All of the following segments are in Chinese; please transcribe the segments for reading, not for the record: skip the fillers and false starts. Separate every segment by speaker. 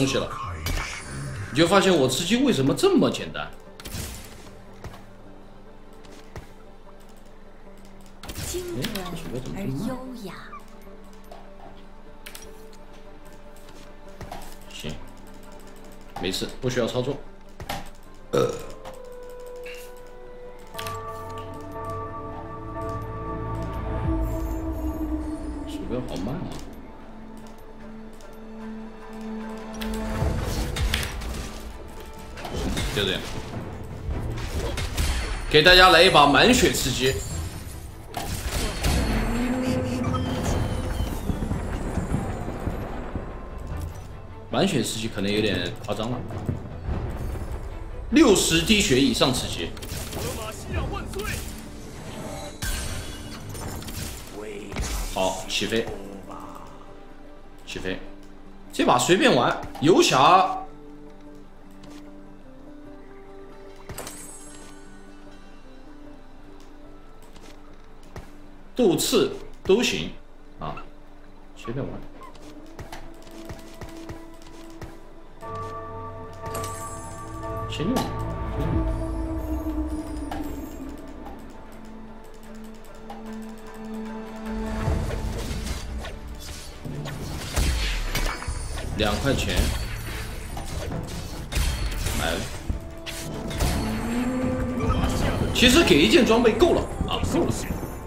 Speaker 1: 东西了，你就发现我吃鸡为什么这么简单。
Speaker 2: 精纯而优雅。
Speaker 1: 行，没事，不需要操作。鼠标好慢啊！就这样，给大家来一把满血吃鸡。满血吃鸡可能有点夸张了，60滴血以上吃鸡。好，起飞，起飞，这把随便玩，游侠。斗刺都行啊，随便玩。先用，2块钱买了。其实给一件装备够了啊，够了。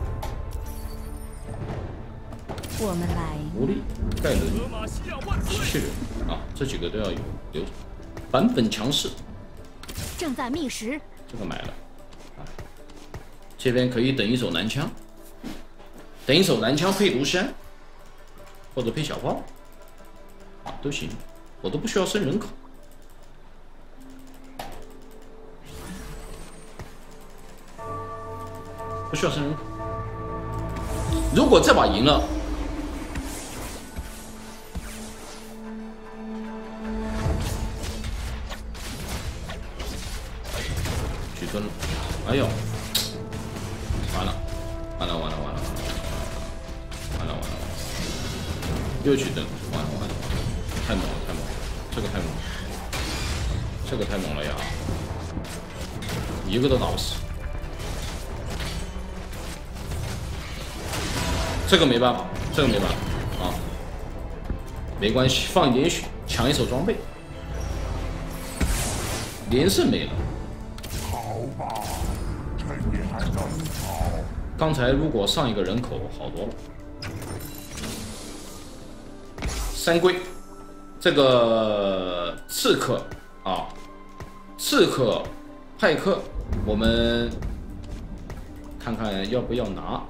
Speaker 2: 我们来。
Speaker 1: 狐狸、盖伦、机器人啊，这几个都要有留着。版本强势。
Speaker 2: 正在觅食。
Speaker 1: 这个买了。啊，这边可以等一手蓝枪，等一手蓝枪配毒山，或者配小炮，啊都行，我都不需要升人口。不需要升人口。如果这把赢了，举盾了，哎呦，完了，完了，完了，完了，完了，完了，完了，又举盾，完了，完了，太猛了，太猛了，这个太猛了，这个太猛了呀，一个都打不死。这个没办法，这个没办法啊，没关系，放一点血，抢一手装备，连胜没了。
Speaker 3: 好吧，趁你还能跑。
Speaker 1: 刚才如果上一个人口好多了。三龟，这个刺客啊，刺客派克，我们看看要不要拿。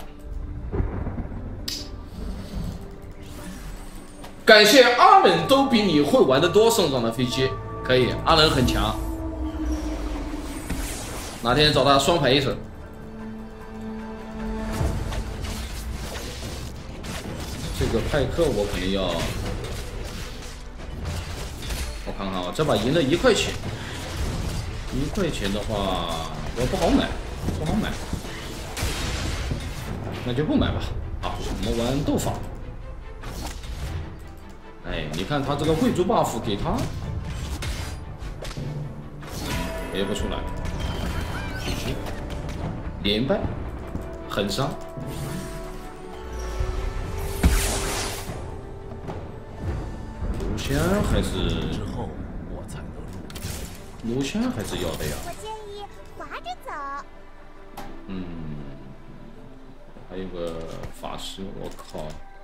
Speaker 1: 感谢阿冷都比你会玩得多送上的飞机，可以，阿冷很强，哪天找他双排一手。这个派克我肯定要，我看看啊，这把赢了1块钱，1块钱的话我不好买，不好买，那就不买吧。好，我们玩斗法。哎，你看他这个慧珠 buff 给他别不出来，连败，很伤。卢香还是
Speaker 3: 之后我才能入。
Speaker 1: 卢香还是要的呀。
Speaker 4: 我建议滑着走。
Speaker 1: 嗯，还有个法师，我靠。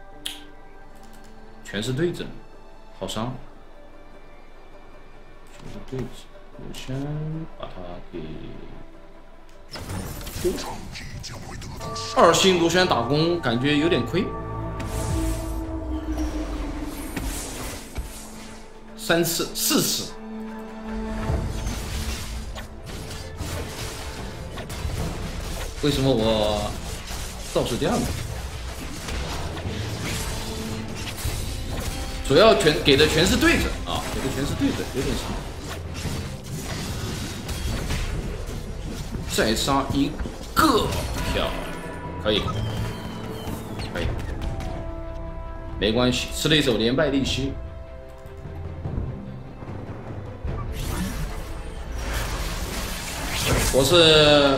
Speaker 1: 全是对子，好伤。全是对子，我先把它给。2星卢轩打工感觉有点亏。3次、4次。为什么我倒数第2名？主要给的全是对子啊，给的全是对子，有点伤。再杀1个，漂亮，可以，可以，没关系，吃了一手连败利息。 我是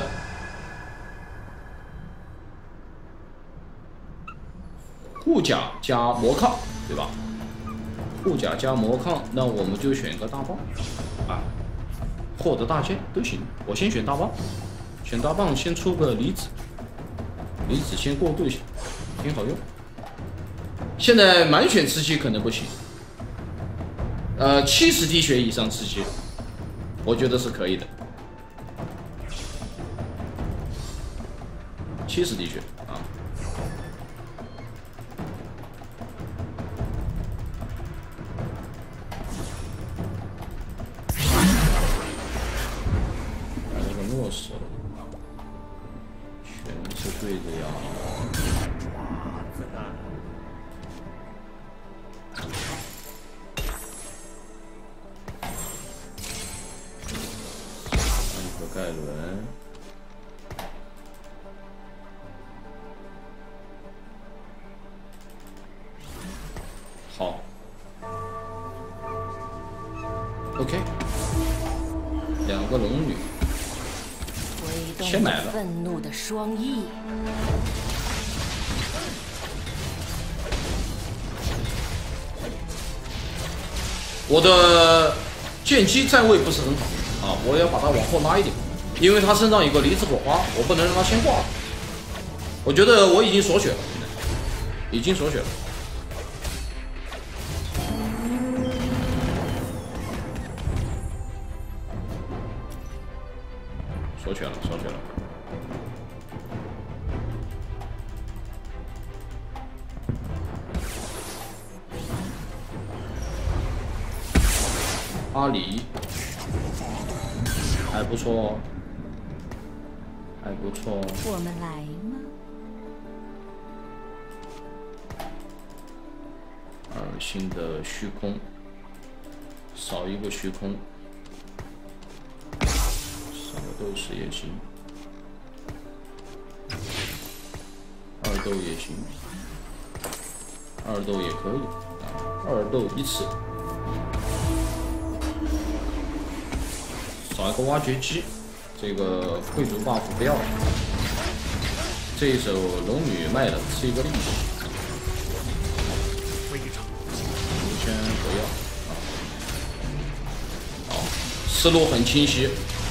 Speaker 1: 护甲加魔抗，对吧？护甲加魔抗，那我们就选个大棒啊，或者大剑都行。我先选大棒，选大棒先出个离子，离子先过渡一下，挺好用。现在满血吃鸡可能不行，70滴血以上吃鸡，我觉得是可以的。70滴血啊。 落手，全是对的呀。一个盖伦，好 ，OK， 2个龙女。 先买了。
Speaker 2: 愤怒的双翼。
Speaker 1: 我的剑姬站位不是很好啊，我要把它往后拉一点，因为他身上有个离子火花，我不能让他先挂。我觉得我已经锁血了，已经锁血了。锁血了，锁血了。阿里还不错哦，还不错哦。
Speaker 2: 我们来吗？
Speaker 1: 2星的虚空，少一个虚空。 斗士也行，2斗也行，2斗也可以啊，2斗1次，少一个挖掘机，这个贵族 buff 不要了，这一手龙女卖的是一个利息，先不要，好，思路很清晰。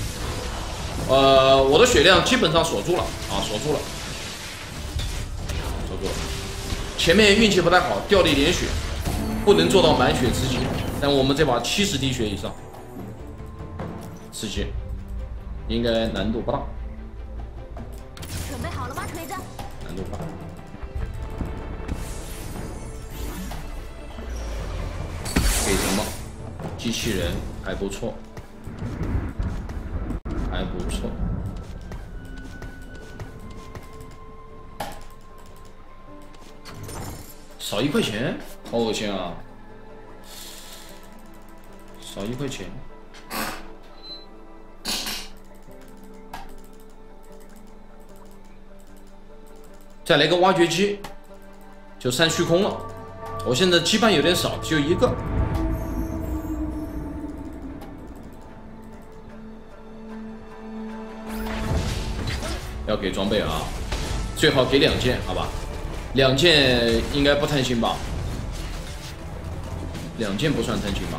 Speaker 1: 我的血量基本上锁住了啊，锁住了，锁住了。前面运气不太好，掉了一点血，不能做到满血吃鸡。但我们这把70滴血以上，吃鸡应该难度不大。
Speaker 4: 准备好了吗，锤子？
Speaker 1: 难度不大。给什么？机器人还不错。 还不错，少1块钱，好恶心啊！少1块钱，再来个挖掘机，就3虚空了。我现在羁绊有点少，只有1个。 要给装备啊，最好给2件，好吧？2件应该不贪心吧？2件不算贪心吧？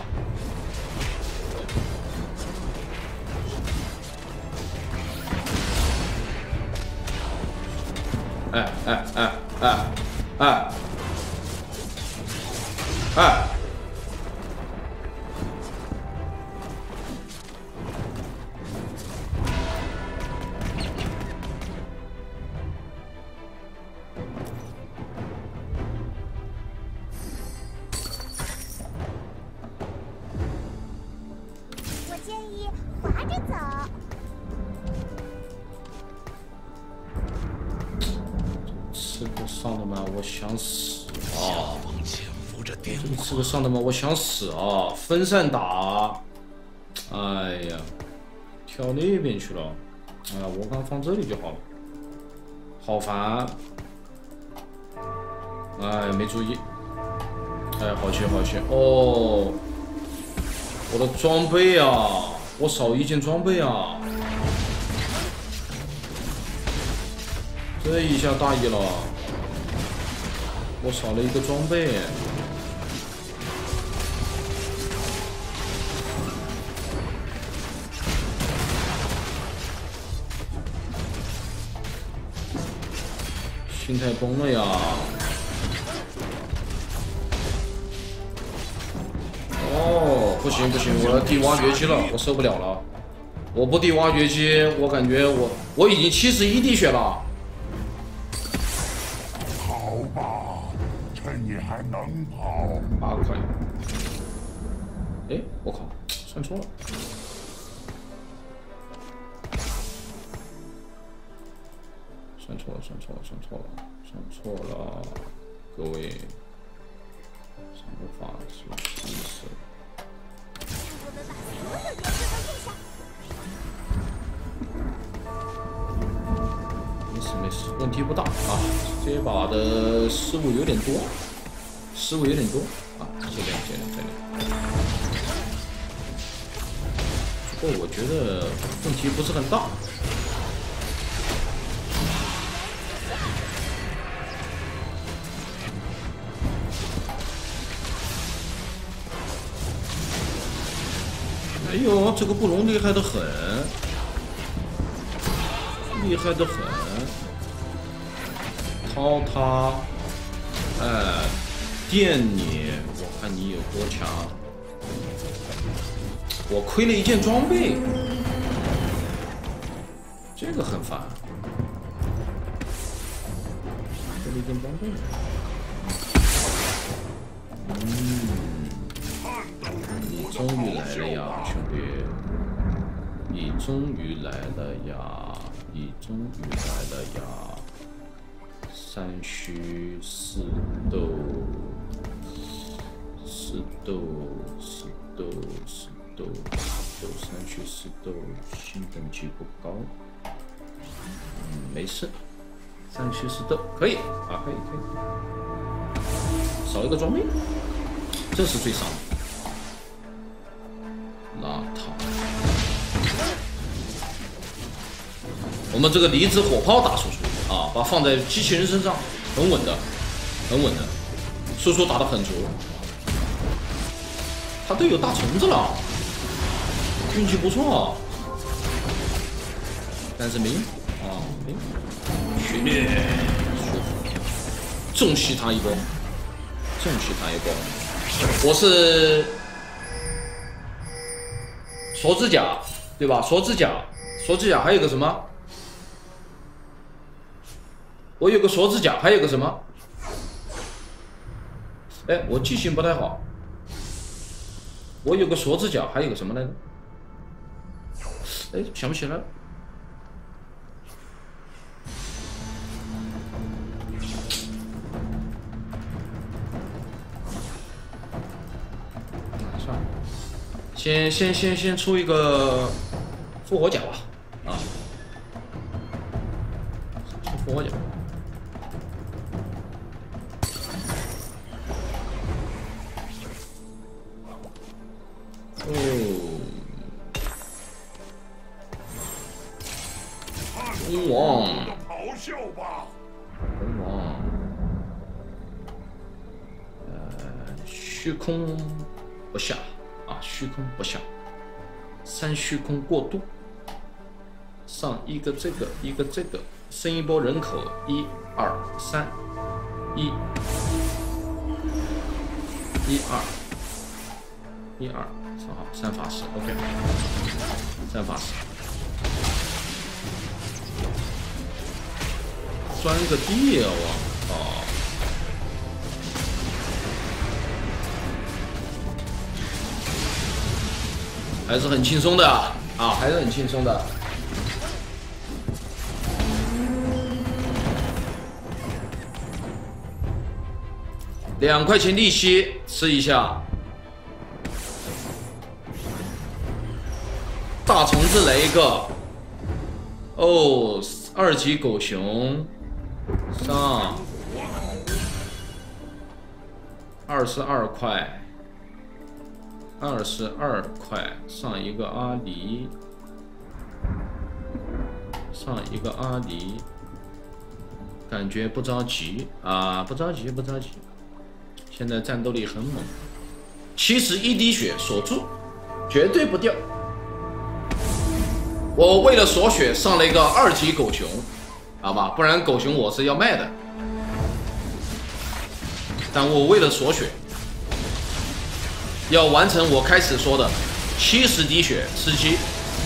Speaker 1: 哎哎哎哎哎哎！ 这个上的吗？我想死啊！这个上的吗？我想死啊！分散打，哎呀，跳那边去了。哎呀，我刚放这里就好了，好烦。哎，没注意。哎，好些好些哦。我的装备啊，我少1件装备啊。 这一下大意了，我少了一个装备。心态崩了呀！哦，不行不行，我要地挖掘机了，我受不了了。我不地挖掘机，我感觉我已经71滴血了。
Speaker 3: 跑吧，趁你还能跑。
Speaker 1: 8块。哎，我靠，算错了。算错了，各位，什么法师意识？
Speaker 4: 我们把所有元素都用下。
Speaker 1: 没事，问题不大啊。这把的失误有点多，啊，尽量。不过我觉得问题不是很大。哎呦，这个布隆厉害的很，掏他，电你，我看你有多强。我亏了一件装备，这个很烦。亏了一件装备。你终于来了呀，兄弟！你终于来了呀！三虚四斗，三虚四斗，新等级不高。没事，三虚四斗可以啊，可以。少一个装备，这是最少的。邋遢。我们这个离子火炮打输出啊，把放在机器人身上，很稳的，输出打得很足。他队友大虫子了，运气不错。但是没用啊，没用。血虐，舒服，重击他一波。我是锁指甲，对吧？锁指甲还有个什么？我有个锁指甲，还有个什么？哎，我记性不太好。我有个锁指甲，还有个什么来着？哎，想不起来了。算了，先出一个复活甲吧，啊，出复活甲。红王，
Speaker 3: 咆哮吧！
Speaker 1: 红王，虚空不下啊，虚空不下，三虚空过渡，上一个这个，一个这个，升一波人口，1、2、3，1、1、2，正好3法师 ，OK， 3法师。钻个地啊！我靠！还是很轻松的啊，还是很轻松的。2块钱利息，吃一下。大虫子来一个。哦，2级狗熊。上22块，22块，上一个阿狸， 感觉不着急啊，不着急，不着急。现在战斗力很猛，71滴血锁住，绝对不掉。我为了锁血上了一个2级狗熊，好吧，不然狗熊我是要卖的。但我为了锁血，要完成我开始说的70滴血吃鸡。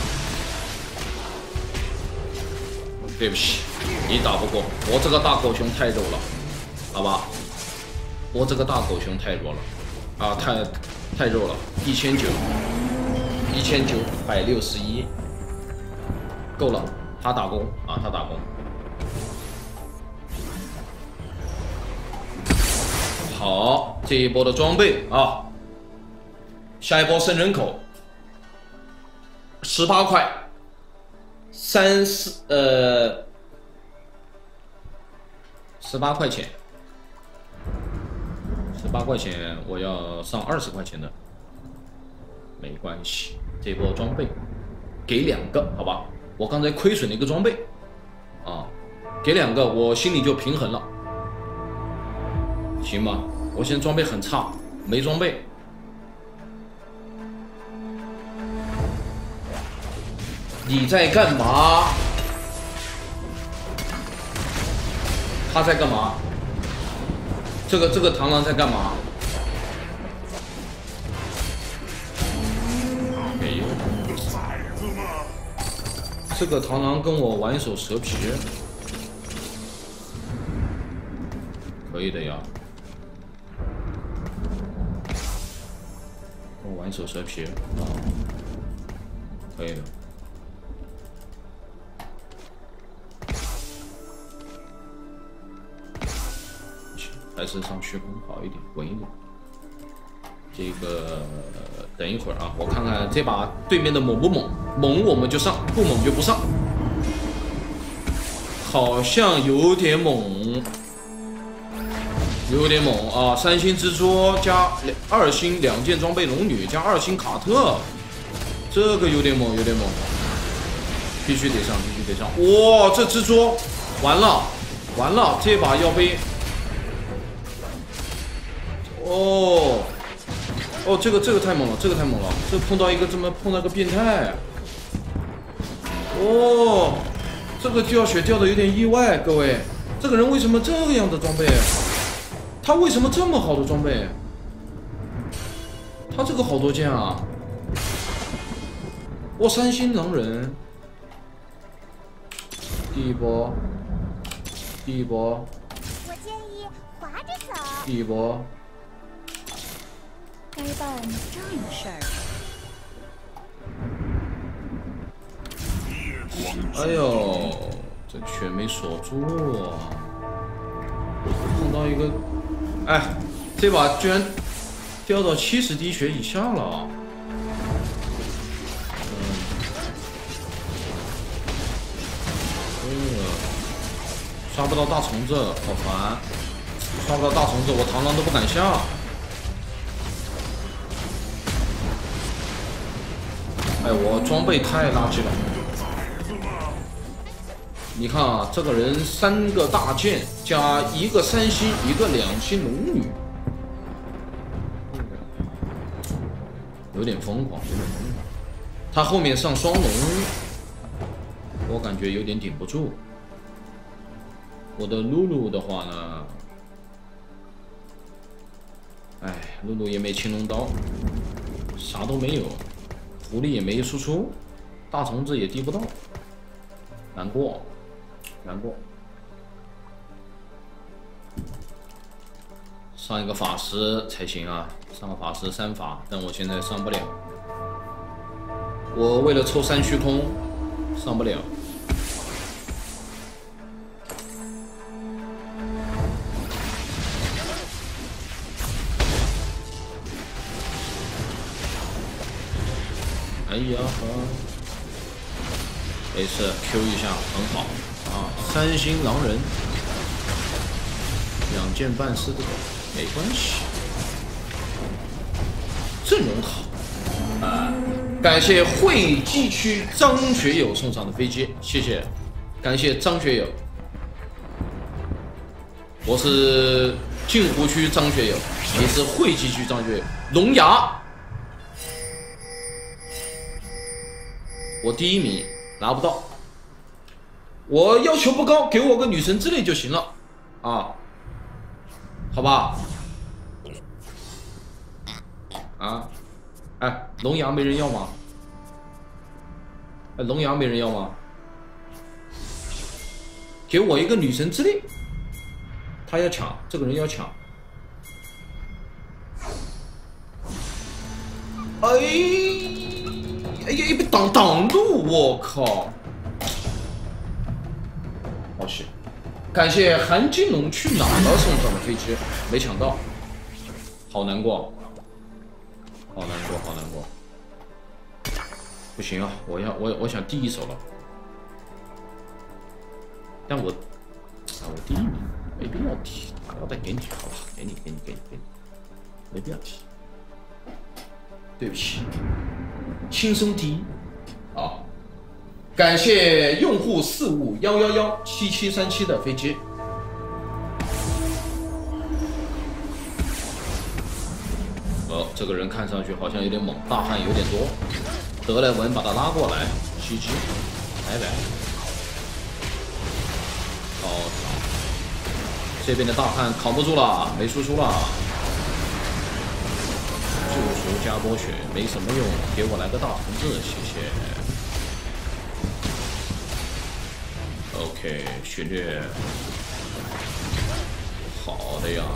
Speaker 1: 对不起，你打不过我这个大狗熊太肉了，好吧？我这个大狗熊太弱了，啊，太肉了，1961，够了，他打工啊，他打工。好，这一波的装备啊，下一波升人口，18块。18块钱，18块钱，我要上20块钱的，没关系，这波装备给2个，好吧？我刚才亏损了一个装备，啊，给2个，我心里就平衡了，行吧？我现在装备很差，没装备。你在干嘛？他在干嘛？这个螳螂在干嘛？没有。这个螳螂跟我玩一手蛇皮，可以的呀。跟我玩一手蛇皮啊，可以的。还是上虚空好一点，稳一点。这个等一会儿啊，我看看这把对面的猛不猛，猛我们就上，不猛就不上。好像有点猛，有点猛啊！3星蜘蛛加2星2件装备龙女加2星卡特，这个有点猛，有点猛，必须得上，必须得上！哇，这蜘蛛完了，完了，这把要被。哦，哦，这个太猛了，这个太猛了，这碰到一个碰到个变态，哦，这个掉血掉的有点意外，各位，这个人为什么这样的装备？他为什么这么好的装备？他这个好多件啊！我3星狼人，第一波，
Speaker 4: 我建议滑着走。
Speaker 1: 第一波。
Speaker 2: 该办正事儿。
Speaker 1: 哎呦，这血没锁住啊！碰到一个，哎，这把居然掉到70滴血以下了。刷不到大虫子，好烦！刷不到大虫子，我螳螂都不敢下。哎，我装备太垃圾了。你看啊，这个人3个大剑加1个3星，1个2星龙女，有点疯狂，有点疯狂。他后面上双龙，我感觉有点顶不住。我的露露的话呢，哎，露露也没青龙刀，啥都没有。狐狸也没输出，大虫子也滴不到，难过，难过。上一个法师才行啊，上个法师3法，但我现在上不了。我为了抽3虚空，上不了。哎呀呵，没事 ，Q 一下很好啊！3星狼人，2件半4个狗，没关系，阵容好啊！感谢汇济区张学友送上的飞机，谢谢，感谢张学友。 我是镜湖区张学友，你是惠济区张学友。龙牙，我第1名拿不到，我要求不高，给我个女神之泪就行了啊，好吧？啊，哎，龙牙没人要吗？哎，龙牙没人要吗？给我一个女神之泪，他要抢，这个人要抢。哎呀，被挡路，我靠！好险！感谢韩金龙去哪了送上的飞机，没抢到，好难过，好难过，好难过！不行啊，我想第1手了，但我第1名，没必要提，打腰带给你，好吧，给你，没必要提。对不起，轻松第1啊！感谢用户4511777737的飞机。哦，这个人看上去好像有点猛，大汉有点多。德莱文把他拉过来，GG，拜拜。哦，这边的大汉扛不住了，没输出了。救赎加波血没什么用，给我来个大红字，谢谢。OK， 血虐，好的呀，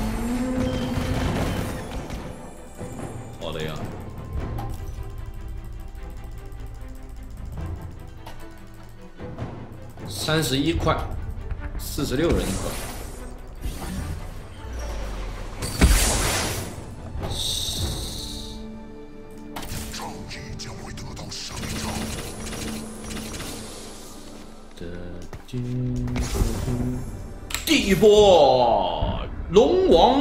Speaker 1: 好的呀。31块，46人口。第1波龙王，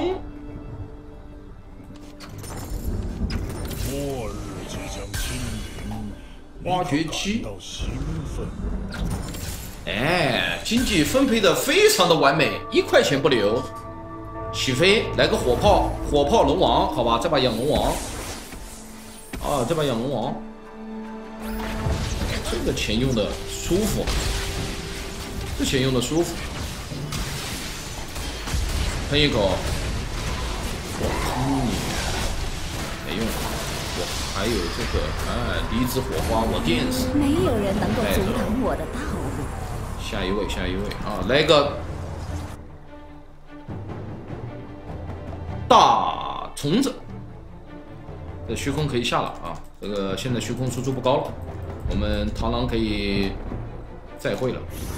Speaker 3: 末日即将亲临，
Speaker 1: 挖掘机，哎，经济分配的非常的完美，1块钱不留。起飞，来个火炮龙王，好吧，这把养龙王，啊，这把养龙王，这个钱用的舒服，这钱用的舒服。喷一口，我喷你，没用，我还有这个，哎，离子火花，我电死。
Speaker 2: 没有人能够阻挡我的道路。
Speaker 1: 下一位啊，来个大虫子。这虚空可以下了啊，这个现在虚空输出不高了，我们螳螂可以再会了。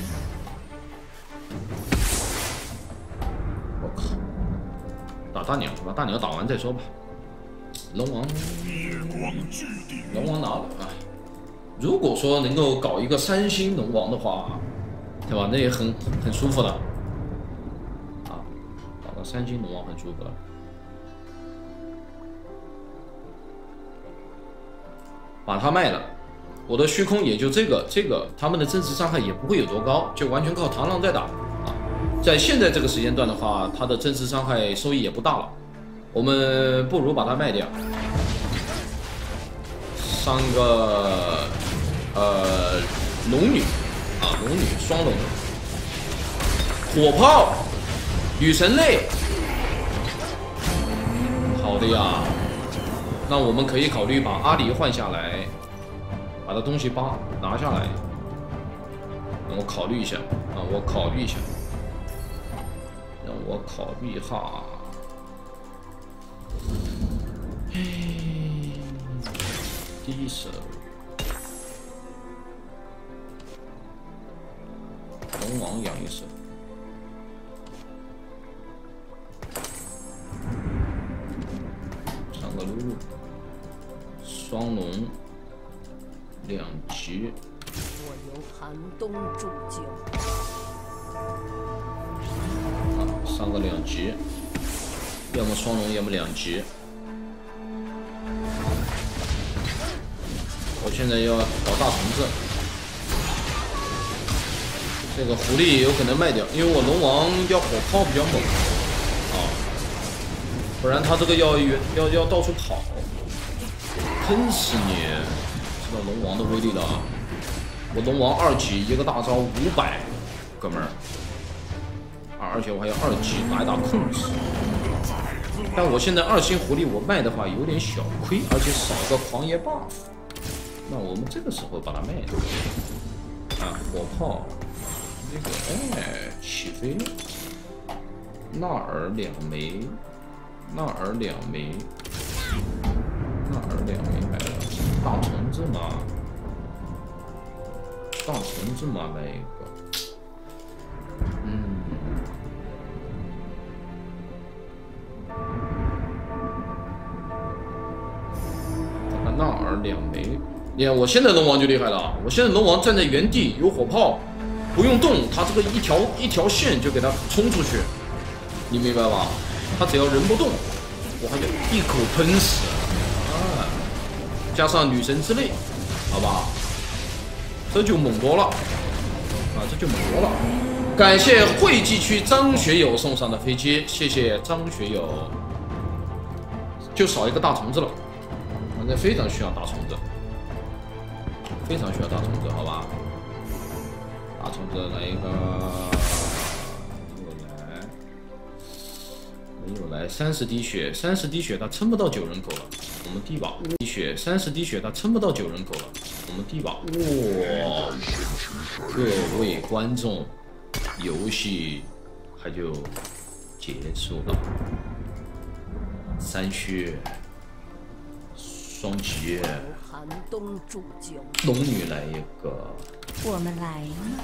Speaker 1: 我靠，打大鸟，把大鸟打完再说吧。龙王，龙王拿了啊。如果说能够搞一个3星龙王的话，对吧？那也很舒服的啊，搞个3星龙王很舒服的。把它卖了，我的虚空也就这个，他们的真实伤害也不会有多高，就完全靠螳螂在打啊。在现在这个时间段的话，它的真实伤害收益也不大了，我们不如把它卖掉，上个龙女啊，龙女双龙，火炮，女神泪，好的呀。那我们可以考虑把阿离换下来，把他东西拿下来。让我考虑一下，让我考虑一下，让我考虑一下。第一手，龙王养一手。上个露露。双龙2级，
Speaker 2: 我由寒冬铸就。
Speaker 1: 啊，上个2级，要么双龙，要么2级。我现在要搞大虫子， 这个狐狸有可能卖掉，因为我龙王要火炮比较猛啊，不然他这个要到处跑，喷死你！知道龙王的威力了啊！我龙王2级一个大招500，哥们儿，而且我还有2级打一打控制。但我现在2星狐狸我卖的话有点小亏，而且少个狂野 buff。那我们这个时候把它卖掉啊，火炮。 这个哎，起飞了，纳尔2枚，纳尔2枚，纳尔2枚来了，大虫子嘛，大虫子嘛来一个，纳尔2枚，你看我现在龙王就厉害了，我现在龙王站在原地有火炮。 不用动，他这个一条线就给他冲出去，你明白吧？他只要人不动，我还得一口喷死啊！加上女神之泪，好吧，这就猛多了啊！这就猛多了。感谢惠济区张学友送上的飞机，谢谢张学友。就少一个大虫子了，反正非常需要大虫子，非常需要大虫子，好吧？ 大虫子来一个，没有来，30滴血，30滴血，他撑不到9人口了，我们地保滴血，30滴血，他撑不到9人口了，我们地保，哇！各位观众，游戏还就结束了，3血，双击，
Speaker 2: 寒冬祝酒，
Speaker 1: 龙女来一个。
Speaker 2: 我们来了。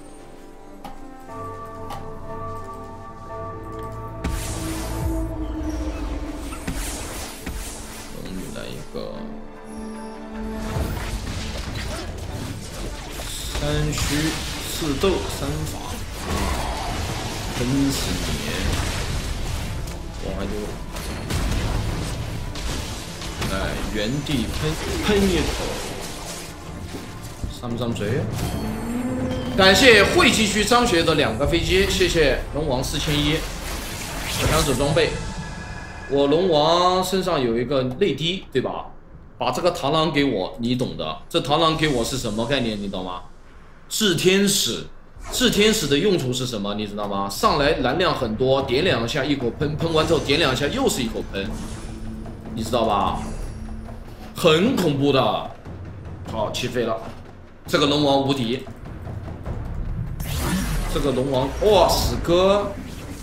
Speaker 1: 龙女来一个，3虚4斗3法，喷死你！我还就，哎，原地喷一口。 上不上嘴？感谢惠济区张学的2个飞机，谢谢龙王41，我想走装备。我龙王身上有一个泪滴，对吧？把这个螳螂给我，你懂的。这螳螂给我是什么概念？你懂吗？炽天使，炽天使的用处是什么？你知道吗？上来蓝量很多，点2下一口喷，喷完之后点2下又是一口喷，你知道吧？很恐怖的。好，起飞了。 这个龙王无敌，这个龙王哇死哥，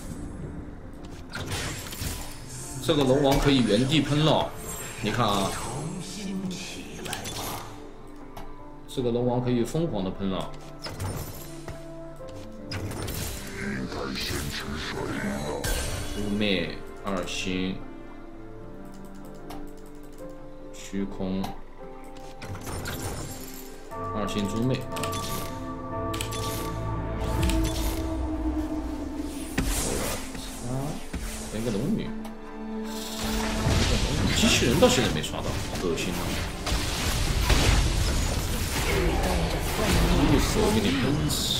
Speaker 1: 这个龙王可以原地喷了，你看啊，这个龙王可以疯狂的喷了。乌妹2星，虚空。 2星猪妹啊，连个龙女，机器人到现在没刷到，恶心了！一口给你喷死，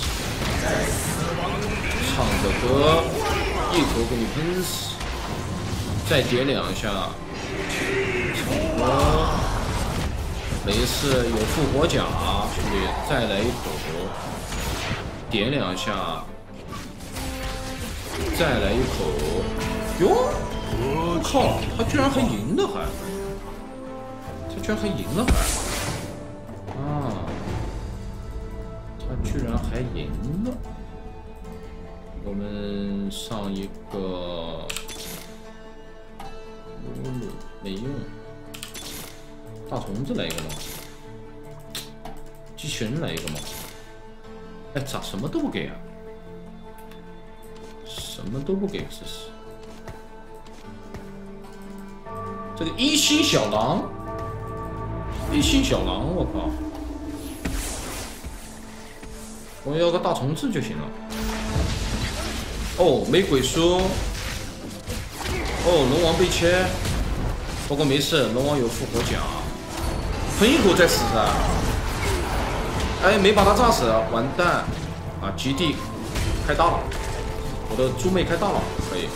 Speaker 1: 唱着歌，一口给你喷死，再点2下，唱歌。 没事，有复活甲，兄弟，再来一口，点2下，再来一口，哟，我靠，他居然还赢了还，他居然还赢了还，啊，他居然还赢了，我们上一个，没用。 大虫子来一个吗？机器人来一个吗？哎，咋什么都不给啊？什么都不给试试。这个1星小狼，1星小狼，我靠！我要个大虫子就行了。哦，没鬼书。哦，龙王被切。不过没事，龙王有复活甲。 喷一口再死噻！哎，没把他炸死，完蛋！ 啊，基地开大了，我的猪妹开大了，可以。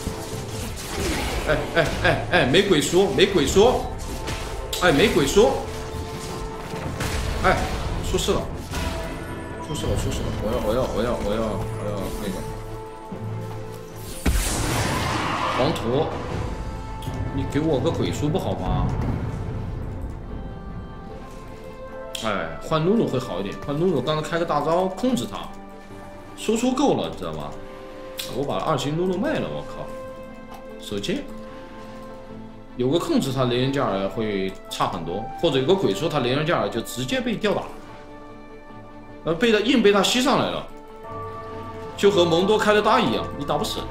Speaker 1: 哎，没鬼说，没鬼说，哎，没鬼说，哎，出事了，出事了，出事了！我要那个黄图，你给我个鬼书不好吗？哎，换露露会好一点，换露露刚才开个大招控制他，输出够了，知道吗？我把2星露露卖了，我靠！手贱，有个控制他雷人加尔会差很多，或者有个鬼说他雷人加尔就直接被吊打，硬被他吸上来了，就和蒙多开的大一样，你打不死。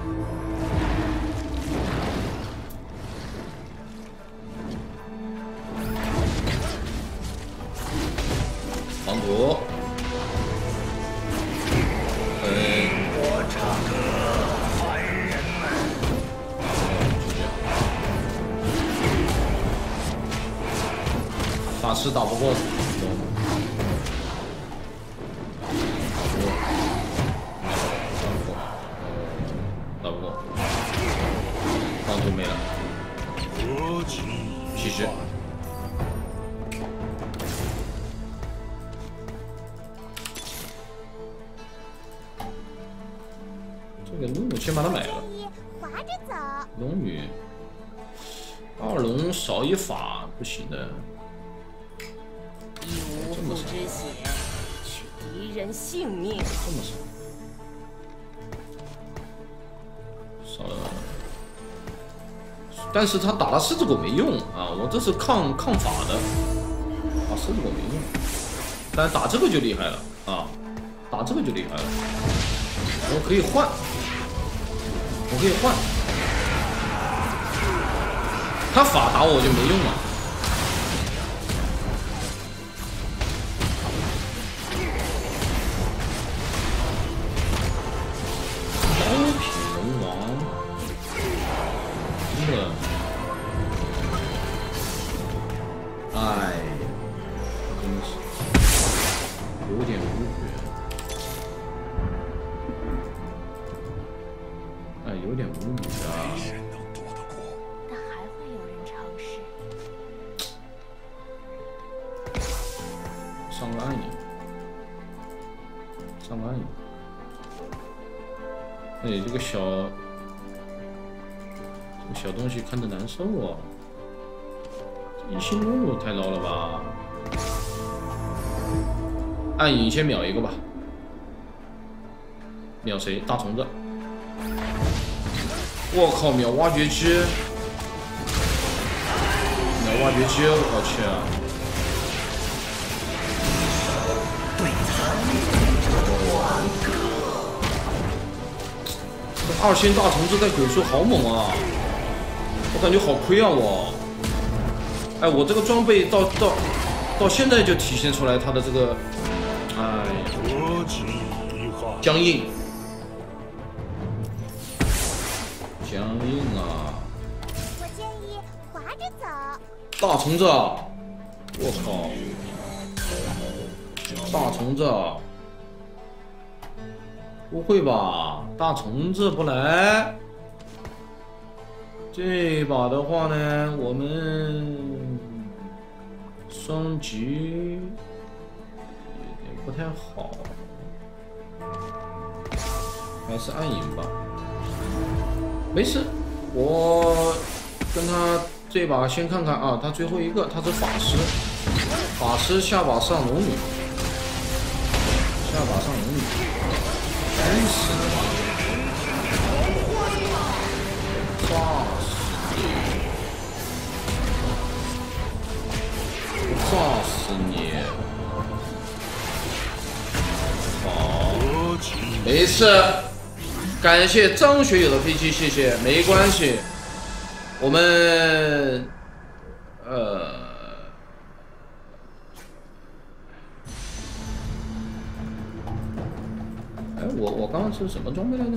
Speaker 1: 黄渤，
Speaker 3: 我这个凡人们。
Speaker 1: 法师打不过，打不过，黄图没了，其实。这个龙女先把它买了。
Speaker 4: 滑着走。
Speaker 1: 龙女，2龙少一法不行的。
Speaker 2: 以无父之血取敌人性命，
Speaker 1: 这么少了，但是他打了狮子狗没用啊！我这是抗法的，打狮子狗没用，但是打这个就厉害了啊！打这个就厉害了，我可以换，我可以换，他法打我就没用了。哎，真的是有点无语，哎，有点无语啊！
Speaker 2: 但还会有人尝试。
Speaker 1: 上个暗影，上个暗影。哎，这个小东西看着难受啊！1星露露太 low 了吧？暗影先秒一个吧，秒谁？大虫子！我靠，秒挖掘机！秒挖掘机！我去啊！这2星大虫子带鬼术好猛啊！我感觉好亏啊我。哎，我这个装备到现在就体现出来它的这个，哎，僵硬，僵硬啊！
Speaker 4: 我建议滑着走。
Speaker 1: 大虫子，我靠！大虫子，不会吧？大虫子不来？这把的话呢，我们双击有点不太好，还是暗影吧。没事，我跟他这把先看看啊，他最后一个他是法师，法师下把上龙女，下把上龙女，真是的。炸死你！炸死你！好，没事。感谢张学友的飞机，谢谢，没关系。我们哎，我刚刚是什么装备来着？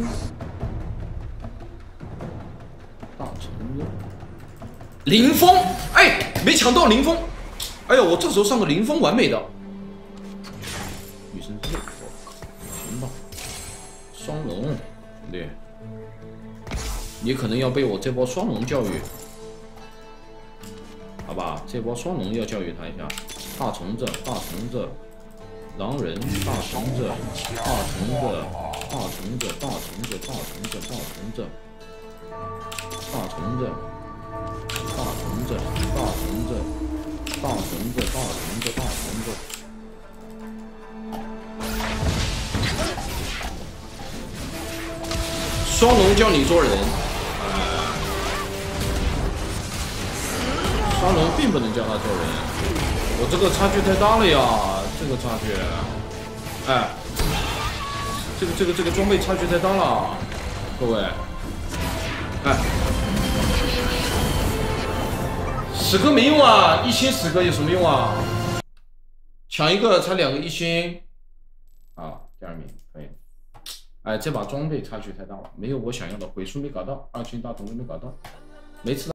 Speaker 1: 大橙子，林峰，哎，没抢到林峰，哎呦，我这时候上个林峰完美的，女神之泪，我靠， 龙吧，双龙，兄弟，你可能要被我这波双龙教育，好吧？这波双龙要教育他一下。大虫子，大虫子，狼人，大虫子，大虫子，大虫子，大虫子，大虫子，大虫子，大虫子，大虫子，大虫子，大虫子，大虫子，大虫子。 双龙教你做人，双龙并不能教他做人。我这个差距太大了呀，这个差距，哎，这个装备差距太大了，各位，哎，10个没用啊，1星10个有什么用啊？抢一个才2个1星，啊，第2名可以。 哎，这把装备差距太大了，没有我想要的，鬼畜没搞到，2星大头没搞到，每次。